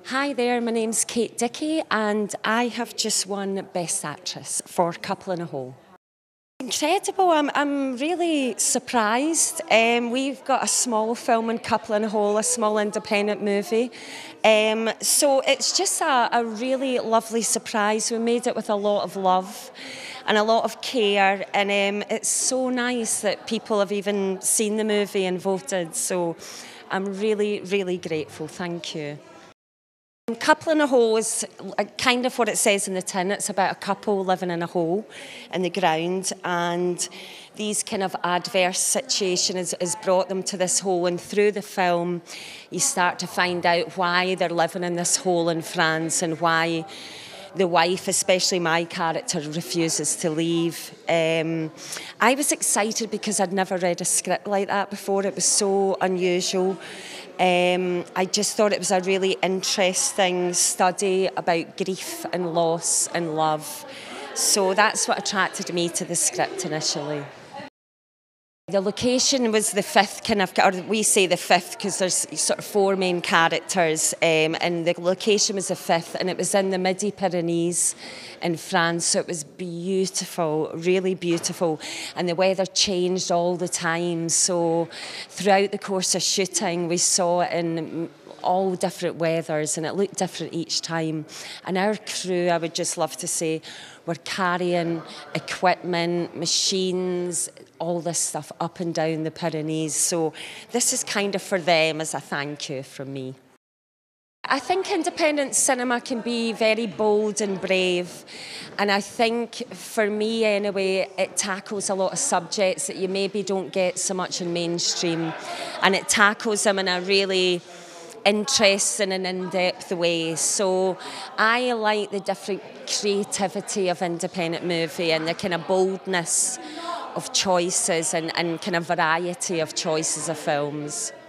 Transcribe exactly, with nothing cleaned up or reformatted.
Hi there, my name's Kate Dickie and I have just won Best Actress for Couple in a Hole. Incredible, I'm, I'm really surprised. Um, we've got a small film in Couple in a Hole, a small independent movie. Um, so it's just a, a really lovely surprise. We made it with a lot of love and a lot of care, and um, it's so nice that people have even seen the movie and voted. So I'm really, really grateful. Thank you. Couple in a Hole is kind of what it says in the tin. It's about a couple living in a hole in the ground, and these kind of adverse situations has brought them to this hole, and through the film you start to find out why they're living in this hole in France and why the wife, especially my character, refuses to leave. Um, I was excited because I'd never read a script like that before. It was so unusual. Um, I just thought it was a really interesting study about grief and loss and love. So that's what attracted me to the script initially. The location was the fifth kind of, or we say the fifth because there's sort of four main characters, um, and the location was the fifth, and it was in the Midi-Pyrenees in France, so it was beautiful, really beautiful, and the weather changed all the time, so throughout the course of shooting we saw it in all different weathers, and it looked different each time. And our crew, I would just love to say, were carrying equipment, machines, all this stuff up and down the Pyrenees. So this is kind of for them as a thank you from me. I think independent cinema can be very bold and brave, and I think for me anyway it tackles a lot of subjects that you maybe don't get so much in mainstream, and it tackles them in a really interesting and in-depth way. So I like the different creativity of independent movie and the kind of boldness of choices and, and kind of variety of choices of films.